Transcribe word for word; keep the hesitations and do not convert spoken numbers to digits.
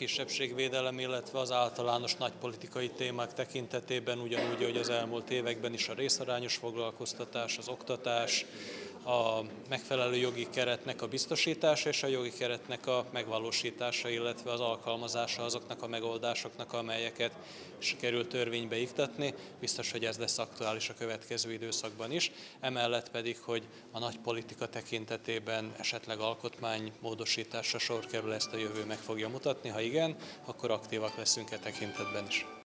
kisebbségvédelem, illetve az általános nagypolitikai témák tekintetében ugyanúgy, hogy az elmúlt években is a részarányos foglalkoztatás, az oktatás, a megfelelő jogi keretnek a biztosítása és a jogi keretnek a megvalósítása, illetve az alkalmazása azoknak a megoldásoknak, amelyeket sikerült törvénybe iktatni. Biztos, hogy ez lesz aktuális a következő időszakban is. Emellett pedig, hogy a nagypolitika tekintetében esetleg alkotmánymódosításra sor kerül, ezt a jövő meg fogja mutatni. Ha igen, akkor aktívak leszünk e tekintetben is.